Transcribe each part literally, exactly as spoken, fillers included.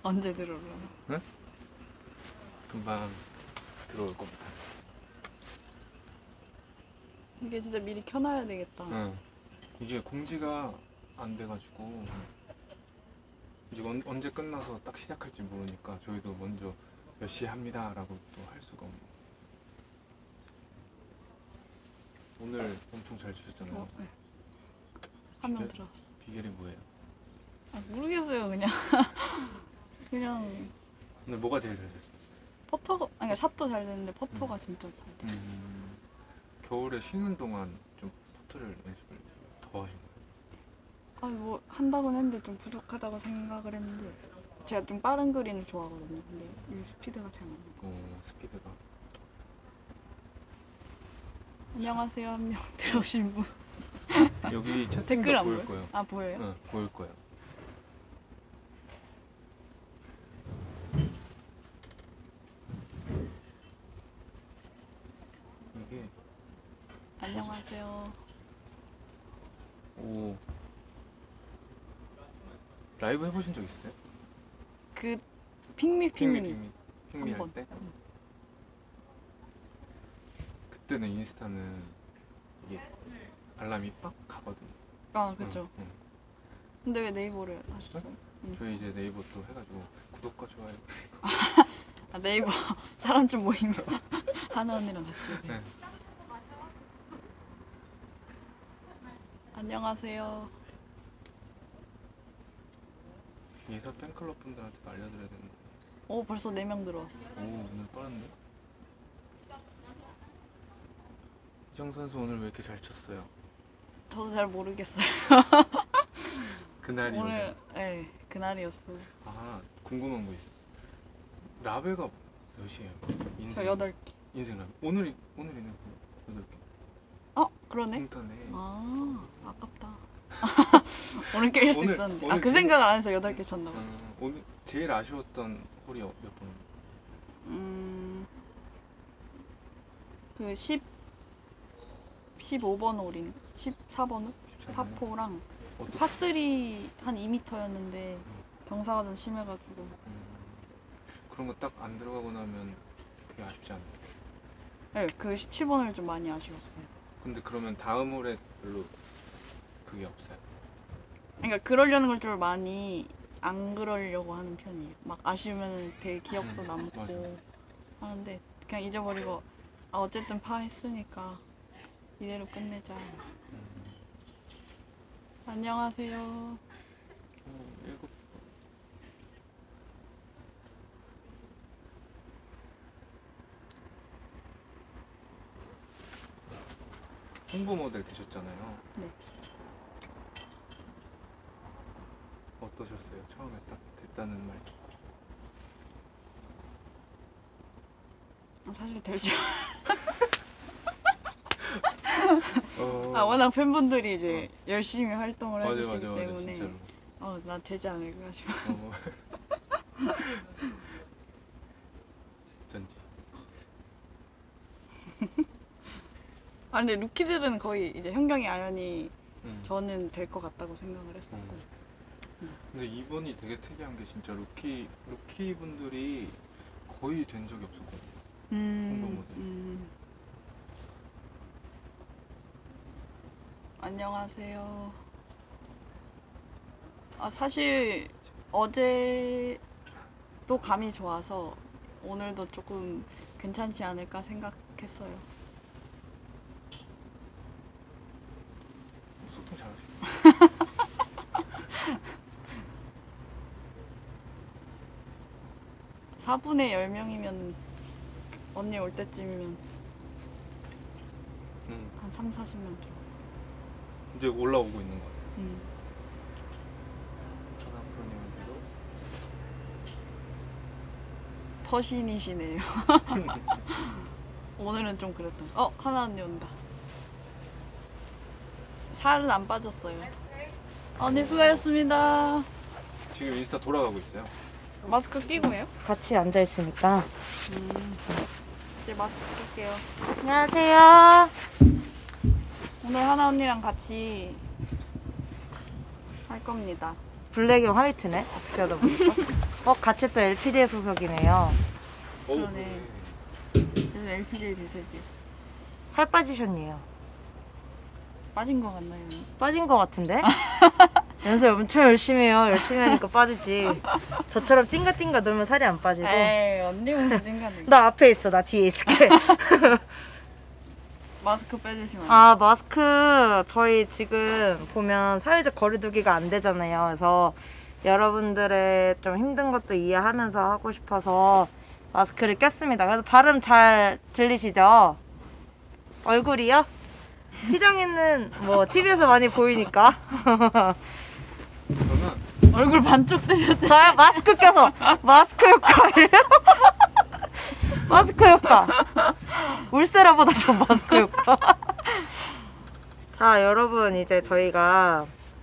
언제 들어오려나? 응? 금방 들어올 겁니다. 이게 진짜 미리 켜놔야 되겠다. 응. 이게 공지가 안 돼가지고 이제 언, 언제 끝나서 딱 시작할지 모르니까 저희도 먼저 몇 시에 합니다 라고 또 할 수가 없고. 오늘 엄청 잘 주셨잖아요. 어, 네. 한 명 네? 들어왔어. 비결이 뭐예요? 아, 모르겠어요. 그냥 그냥 오늘 뭐가 제일 잘 됐어요? 퍼터가 아니 그러니까 샷도 잘 됐는데 퍼터가 음. 진짜 잘 돼. 음, 겨울에 쉬는 동안 좀 퍼터를 연습을 더 하신 거예요? 아니 뭐 한다고는 했는데 좀 부족하다고 생각을 했는데 제가 좀 빠른 그린을 좋아하거든요. 근데 이 스피드가 잘 맞는 거. 어, 스피드가. 안녕하세요. 한 명 들어오신 분. 여기 채팅도 댓글 안 보일 보여? 거예요. 아 보여요? 응, 보일 거예요. 이게 안녕하세요. 오 라이브 해보신 적 있으세요? 그 핑미 핑미, 핑미 핑미 한 할 번. 때? 그때는 인스타는 이게 알람이 빡 가거든요. 아 그쵸. 응, 응. 근데 왜 네이버를 하셨어요? 인스타. 저희 이제 네이버 또 해가지고 구독과 좋아요. 아 네이버 사람 좀 모이면 하나 언니랑 같이. 네. 안녕하세요. 예서 팬클럽 분들한테도 알려드려야 되는데. 오 벌써 네 명 들어왔어. 오 오늘 빠른데? 이정 선수 오늘 왜 이렇게 잘 쳤어요? 저도 잘 모르겠어요. 그날이 오늘 네 그날이었어요. 아 궁금한 거 있어. 라벨가 몇이에요? 인생. 저 여덟 개. 인생 라벨. 오늘이 오늘이네. 여덟 개. 어 그러네. 공터네. 아 아깝다. 오늘 깰 수 오늘- 있었는데. 오늘 아 그 제일- 생각을 안 해서 여덟 개 쳤나 봐. 어, 오늘 제일 아쉬웠던 홀이 몇 번? 음. 그 십, 십오 번 홀인, 십사 번 홀? 십사 번? 파포랑 어떻게? 파삼 한 이 미터였는데 경사가 좀 심해가지고 음, 그런 거 딱 안 들어가고 나면 되게 아쉽지 않아요? 네, 그 십칠 번을 좀 많이 아쉬웠어요. 근데 그러면 다음 홀에 별로 그게 없어요? 그러니까 그러려는 걸 좀 많이 안 그러려고 하는 편이에요. 막 아쉬우면 되게 기억도 음, 남고 맞아. 하는데 그냥 잊어버리고 아 어쨌든 파 했으니까 이대로 끝내자. 음, 안녕하세요. 어, 일곱 홍보 모델 되셨잖아요. 네. 어떠셨어요? 처음에 딱 됐다는 말 듣고. 사실 될 줄. 어, 아 워낙 팬분들이 이제 열심히 활동을 맞아 해주시기 맞아 맞아 때문에 진짜로. 어, 나 되지 않을까 싶어. 어. 어쩐지. 아 근데 루키들은 거의 이제 현경이 아연이 음. 저는 될 것 같다고 생각을 했었고. 음. 근데 이번이 되게 특이한 게 진짜 루키 루키 분들이 거의 된 적이 없었거든요. 홍보 음, 모델. 음. 안녕하세요. 아 사실 어제도 감이 좋아서 오늘도 조금 괜찮지 않을까 생각했어요. 소통 잘하시고. 사분의 열 명이면 언니 올 때쯤이면 음. 한 삼, 사십 명 정도. 이제 올라오고 있는 것 같아요. 음. 하나 프로님한테도. 퍼신이시네요. 오늘은 좀 그랬던. 어 하나 언니 온다. 살은 안 빠졌어요. 언니 수고하셨습니다. 지금 인스타 돌아가고 있어요. 마스크 끼고 해요? 같이 앉아 있으니까. 음. 이제 마스크 낄게요. 안녕하세요. 오늘 하나 언니랑 같이 할 겁니다. 블랙 앤 화이트네. 어떻게 하다 보니까. 어, 같이 또 엘피디에 소속이네요. 오, 그러네. 요즘 엘피제이 대세지. 살 빠지셨네요. 빠진 거 같나요? 빠진 것 같은데? 연습 엄청 열심히 해요. 열심히 하니까 빠지지. 저처럼 띵가띵가 놀면 살이 안 빠지고. 에이 언니 혼자 띵가네. 나 앞에 있어. 나 뒤에 있을게. 마스크 빼주시면. 아, 마스크 저희 지금 보면 사회적 거리두기가 안 되잖아요. 그래서 여러분들의 좀 힘든 것도 이해하면서 하고 싶어서 마스크를 꼈습니다. 그래서 발음 잘 들리시죠? 얼굴이요? 희정이는 뭐 티비에서 많이 보이니까. 그러면 얼굴 반쪽 되셨대. 저요? 마스크 껴서 마스크 효과예요? 마스크 효과. 울세라보다 저 마스크 효과. 자, 여러분 이제 저희가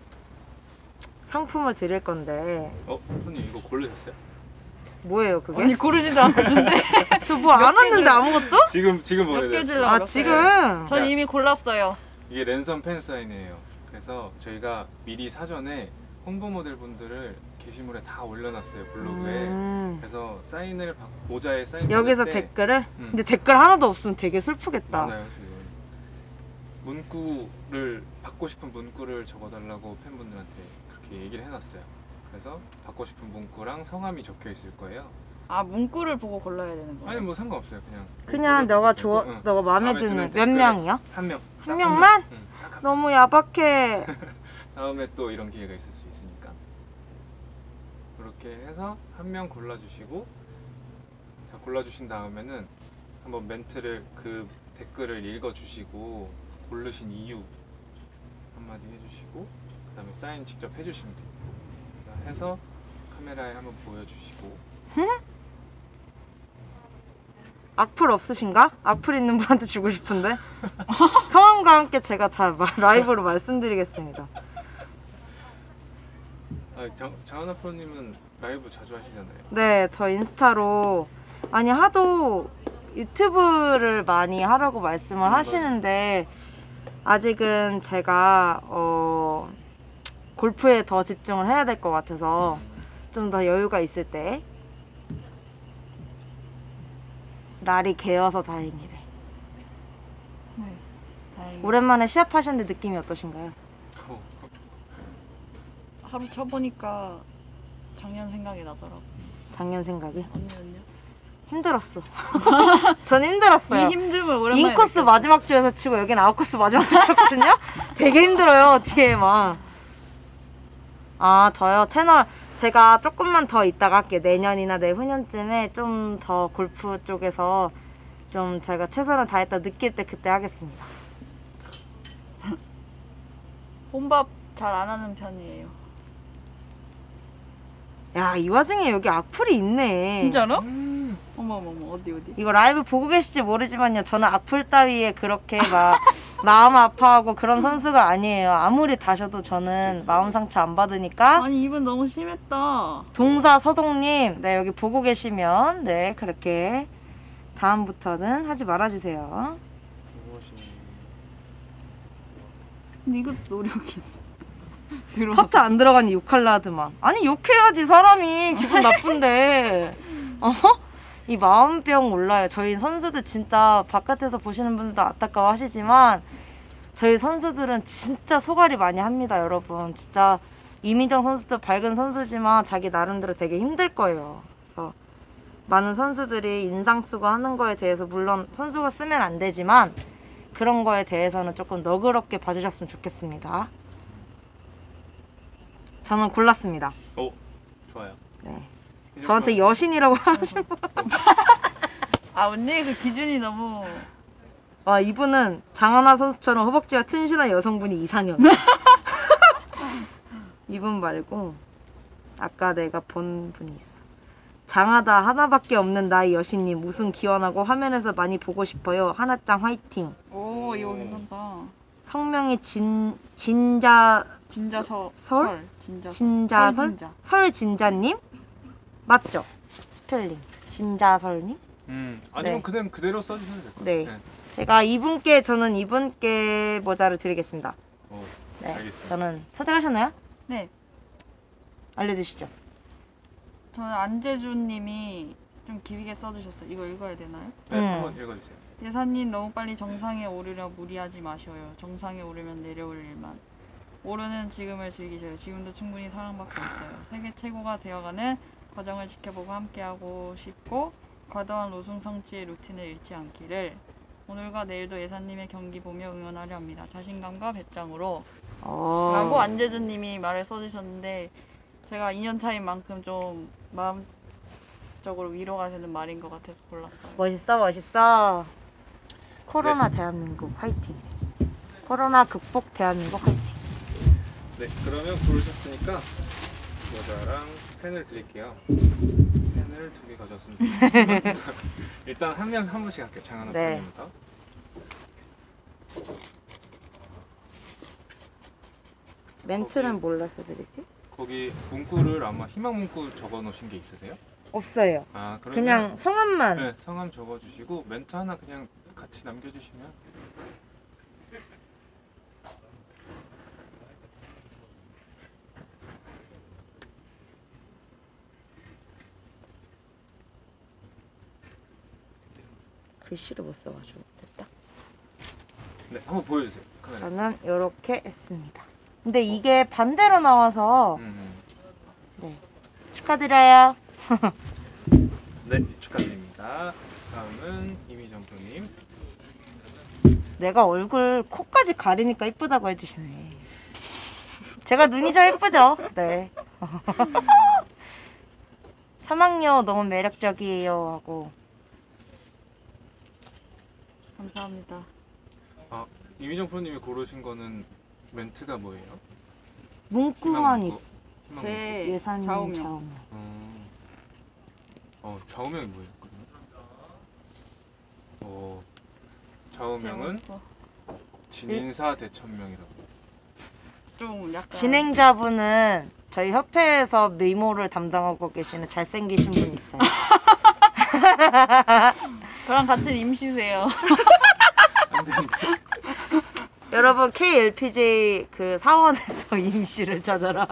상품을 드릴 건데 어, 프로님 이거 고르셨어요? 뭐예요 그게? 언니 고르지도 않았는데. 저 뭐 안 왔는데 아무것도? 지금 지금 몇 개 보내드렸어요. 주려고 아 그랬어요? 지금? 전 이미 골랐어요. 이게 랜선 팬 사인이에요. 그래서 저희가 미리 사전에 홍보 모델 분들을 게시물에 다 올려놨어요, 블로그에. 음, 그래서 사인을 받, 모자에 사인 여기서 받을 때 댓글을? 음. 근데 댓글 하나도 없으면 되게 슬프겠다. 많아요 지금. 문구를 받고 싶은 문구를 적어달라고 팬분들한테 그렇게 얘기를 해놨어요. 그래서 받고 싶은 문구랑 성함이 적혀 있을 거예요. 아 문구를 보고 골라야 되는 거예요? 아니 뭐 상관없어요, 그냥. 그냥 문구를 너가 보고 좋아, 되고, 응. 너가 마음에 마음에 드는 드는 몇 댓글. 명이요? 한 명. 한 딱 명만? 명. 응, 딱 한 명. 너무 야박해. 다음에 또 이런 기회가 있을 수 있으니까 그렇게 해서 한 명 골라주시고, 자 골라주신 다음에는 한번 멘트를 그 댓글을 읽어주시고 고르신 이유 한마디 해주시고 그 다음에 사인 직접 해주시면 돼요. 그래서 해서 카메라에 한번 보여주시고. 악플 없으신가? 악플 있는 분한테 주고 싶은데. 성함과 함께 제가 다 마- 라이브로 말씀드리겠습니다. 아, 장, 장하나 프로님은 라이브 자주 하시잖아요. 네, 저 인스타로 아니 하도 유튜브를 많이 하라고 말씀을 음, 하시는데 아직은 제가 어, 골프에 더 집중을 해야 될 것 같아서 좀 더 여유가 있을 때 날이 개어서 다행이래. 네. 다행히. 오랜만에 시합하셨는데 느낌이 어떠신가요? 어, 하루 쳐보니까 작년 생각이 나더라고. 작년 생각이 언니는요? 힘들었어. 전 힘들었어요. 이 힘듦을 오랜만에 인코스 느꼈어요. 마지막 주에서 치고 여긴 아웃코스 마지막 주 쳤거든요? 되게 힘들어요, 뒤에만. 아, 저요? 채널 제가 조금만 더 있다가 할게요. 내년이나 내후년쯤에 좀 더 골프 쪽에서 좀 제가 최선을 다했다 느낄 때 그때 하겠습니다. 혼밥 잘 안 하는 편이에요. 야, 이 와중에 여기 악플이 있네. 진짜로? 음, 어머 어머 어머 어디 어디? 이거 라이브 보고 계실지 모르지만요. 저는 악플 따위에 그렇게 막 마음 아파하고 그런 선수가 아니에요. 아무리 다셔도 저는 마음 상처 안 받으니까. 아니 이분 너무 심했다. 동사 서동님, 네 여기 보고 계시면 네 그렇게 다음부터는 하지 말아주세요. 너무 하시네. 근데 이것도 노력이 들어왔어. 하트 안 들어가니 욕할라 하더만. 아니 욕해야지 사람이 기분 나쁜데. 어? 이 마음병 몰라요. 저희 선수들 진짜 바깥에서 보시는 분들도 안타까워 하시지만 저희 선수들은 진짜 소갈이 많이 합니다, 여러분. 진짜 이민정 선수도 밝은 선수지만 자기 나름대로 되게 힘들 거예요. 그래서 많은 선수들이 인상 쓰고 하는 거에 대해서 물론 선수가 쓰면 안 되지만 그런 거에 대해서는 조금 너그럽게 봐주셨으면 좋겠습니다. 저는 골랐습니다. 오, 좋아요. 네. 이제 저한테 그럼 여신이라고 하시고 아 언니의 그 기준이 너무 와 이분은 장하나 선수처럼 허벅지가 튼실한 여성분이 이상형. 이분 말고 아까 내가 본 분이 있어. 장하다 하나밖에 없는 나의 여신님 우승 기원하고 화면에서 많이 보고 싶어요. 하나짱 화이팅. 오 이거 오. 괜찮다. 성명이 진 진자 진자서 설? 설 진자 진자설 설진자. 설진자님 맞죠? 스펠링 진자설님. 음, 아니면 네. 그냥 그대로 써주셔도 될 것 네. 같아요. 제가 이분께 저는 이분께 모자를 드리겠습니다. 오, 네, 알겠습니다. 저는 선택하셨나요? 네. 알려주시죠. 저는 안재준님이 좀 길게 써주셨어요. 이거 읽어야 되나요? 네, 음. 한번 읽어주세요. 예사님 너무 빨리 정상에 오르려 무리하지 마셔요. 정상에 오르면 내려올 일만. 오르는 지금을 즐기셔요. 지금도 충분히 사랑받고 있어요. 세계 최고가 되어가는 과정을 지켜보고 함께하고 싶고 과도한 노승성취의 루틴을 잃지 않기를. 오늘과 내일도 예사님의 경기 보며 응원하려 합니다. 자신감과 배짱으로. 어. 라고 안재준님이 말을 써주셨는데 제가 이 년 차인 만큼 좀 마음적으로 위로가 되는 말인 것 같아서 골랐어요. 멋있어 멋있어. 코로나 대한민국 화이팅. 코로나 극복 대한민국 화이팅. 네, 그러면 고르셨으니까 모자랑 펜을 드릴게요. 펜을 두 개 가져왔으면 좋겠지만 일단 한 명 한 분씩 할게요. 장하나 네. 선생님부터. 멘트는 뭘로 써드리지? 거기 문구를 아마 희망 문구 적어 놓으신 게 있으세요? 없어요. 아, 그러면 그냥 성함만. 네, 성함 적어주시고 멘트 하나 그냥 같이 남겨주시면. 글씨를 못 써가지고 됐다. 네, 한번 보여주세요. 카메라. 저는 이렇게 했습니다. 근데 이게 반대로 나와서 음, 음. 네. 축하드려요. 네, 축하드립니다. 다음은 이미정 프로님. 내가 얼굴 코까지 가리니까 이쁘다고 해주시네. 제가 눈이 좀 예쁘죠? 네. 사막여 너무 매력적이에요 하고. 감사합니다. 아, 이미정 프로님이 고르신 거는 멘트가 뭐예요? 문구만 희망 있어. 문구? 희망 제 예산님 좌우명. 좌우명. 문구. 음. 어, 좌우명이 뭐예요? 그러면? 어, 좌우명은 제목도 진인사 대천명이라고. 좀 약간 진행자분은 저희 협회에서 미모를 담당하고 계시는 잘생기신 분이 있어요. 저랑 같은 임시세요. 안돼 안돼. 여러분 케이엘피제이 그 사원에서 임시를 찾아라.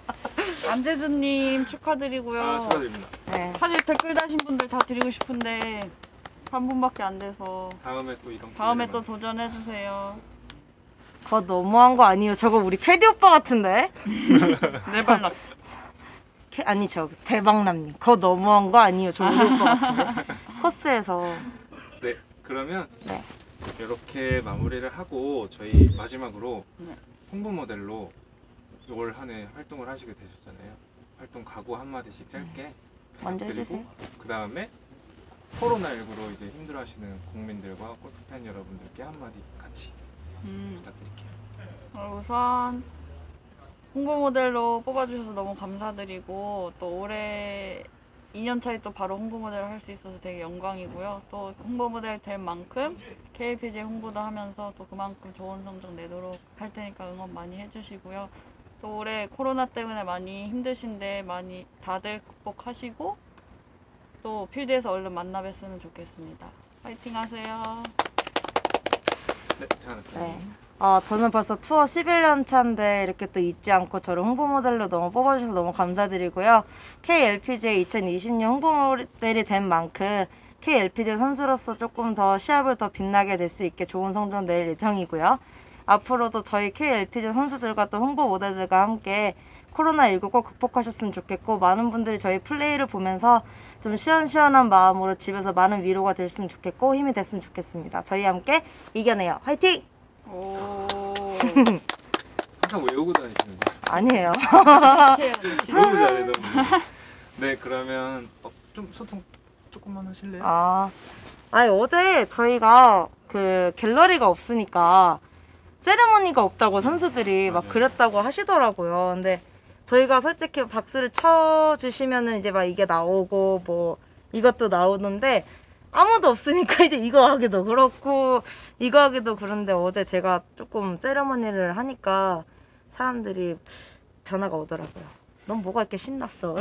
안재준님 축하드리고요. 아, 축하드립니다. 네. 사실 댓글 다신 분들 다 드리고 싶은데 한 분밖에 안 돼서 다음에 또 이런 다음에 기회를 또 도전해 주세요. 그거 너무한 거 아니에요? 저거 우리 캐디 오빠 같은데? 네발락. 캐, 아니 저 대박남님 그거 너무한 거 아니에요? 저 우리 오빠 같은데? 코스에서. 네, 그러면 네. 이렇게 마무리를 하고 저희 마지막으로 네. 홍보 모델로 올 한 해 활동을 하시게 되셨잖아요. 활동 각오 한마디씩 짧게 먼저 부탁드리고 해주세요. 그 다음에 코로나십구로 이제 힘들어하시는 국민들과 골프팬 여러분들께 한마디 같이 음. 부탁드릴게요. 어, 우선 홍보 모델로 뽑아주셔서 너무 감사드리고 또 올해 이 년 차에 또 바로 홍보 모델을 할 수 있어서 되게 영광이고요. 또 홍보 모델 될 만큼 케이엘피제이 홍보도 하면서 또 그만큼 좋은 성적 내도록 할 테니까 응원 많이 해주시고요. 또 올해 코로나 때문에 많이 힘드신데 많이 다들 극복하시고 또 필드에서 얼른 만나 뵀으면 좋겠습니다. 파이팅 하세요. 네, 장하나 네. 어, 저는 벌써 투어 십일 년 차인데 이렇게 또 잊지 않고 저를 홍보 모델로 너무 뽑아주셔서 너무 감사드리고요. 케이엘피제이 이천이십 년 홍보 모델이 된 만큼 케이엘피제이 선수로서 조금 더 시합을 더 빛나게 될 수 있게 좋은 성적 낼 예정이고요. 앞으로도 저희 케이엘피제이 선수들과 또 홍보 모델들과 함께 코로나십구 꼭 극복하셨으면 좋겠고 많은 분들이 저희 플레이를 보면서 좀 시원시원한 마음으로 집에서 많은 위로가 됐으면 좋겠고 힘이 됐으면 좋겠습니다. 저희 함께 이겨내요. 화이팅! 오. 항상 외우고 다니시는 거 아니에요. 너무 잘해 너무. 네, 그러면 어, 좀 소통 조금만 하실래요? 아, 아니 어제 저희가 그 갤러리가 없으니까 세레머니가 없다고 선수들이 막 맞아요. 그랬다고 하시더라고요. 근데 저희가 솔직히 박수를 쳐주시면은 이제 막 이게 나오고 뭐 이것도 나오는데 아무도 없으니까 이제 이거 하기도 그렇고 이거 하기도 그런데 어제 제가 조금 세레머니를 하니까 사람들이 전화가 오더라고요. 넌 뭐가 이렇게 신났어?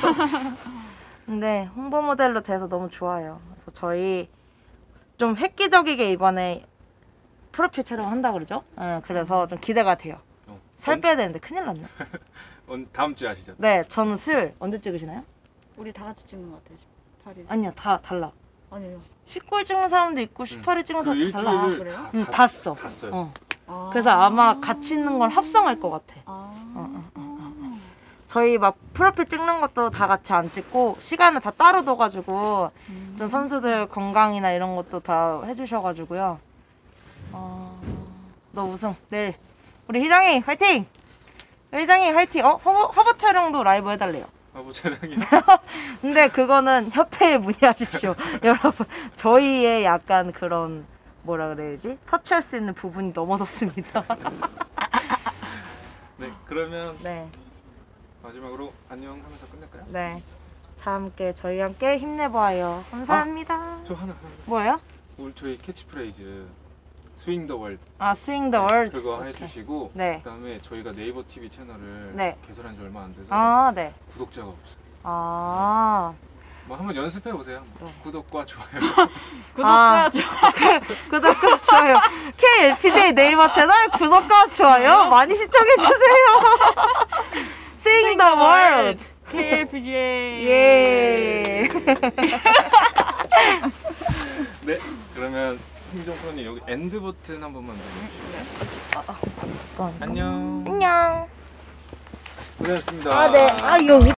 근데 홍보 모델로 돼서 너무 좋아요. 그래서 저희 좀 획기적이게 이번에 프로필 촬영한다 그러죠? 네, 그래서 좀 기대가 돼요. 어, 살 빼야 되는데 큰일 났네. 어, 다음 주에 하시죠. 네, 저는 수요일 언제 찍으시나요? 우리 다 같이 찍는 것 같아요. 십팔 일. 아니야, 다 달라. 아니에요. 십구 일 찍는 사람도 있고 십팔 일 찍는 그 사람도 달라. 일주일을 그래요? 다, 응, 다, 다 써. 다 써요. 어. 아. 그래서 아마 같이 있는 걸 합성할 것 같아. 아. 어, 어, 어, 저희 막 프로필 찍는 것도 다 같이 안 찍고 시간을 다 따로 둬가지고 음. 좀 선수들 건강이나 이런 것도 다 해주셔가지고요. 어, 너 우승 내일 우리 희정이 화이팅! 희정이 화이팅! 어 허버, 허버 촬영도 라이브 해달래요. 아부 촬영이요? 근데 그거는 협회에 문의하십시오. 여러분 저희의 약간 그런 뭐라 그래야지 터치할 수 있는 부분이 넘어섰습니다. 네, 그러면 네. 마지막으로 안녕 하면서 끝낼까요? 네. 다 함께 저희 함께 힘내봐요. 감사합니다. 저 하나 하나. 뭐예요? 오늘 저희 캐치프레이즈 스윙 더 월드 아 스윙 더 월드. 그거 오케이. 해주시고 네. 그다음에 저희가 네이버 티비 채널을 네. 개설한 지 얼마 안 돼서 아 네. 구독자가 없어요. 아 뭐 한번 연습해 보세요. 뭐 네. 구독과 좋아요. 아. 구독과 좋아요. 구독과 좋아요. 케이엘피제이 네이버 채널 구독과 좋아요 많이 시청해 주세요. 스윙 더 월드. 케이엘피지에이. 예. 네, 그러면 김종 프로님 여기 엔드 버튼 한 번만 눌러주시면 안녕. 안녕. 고생하셨습니다. 아 네. 아 여기.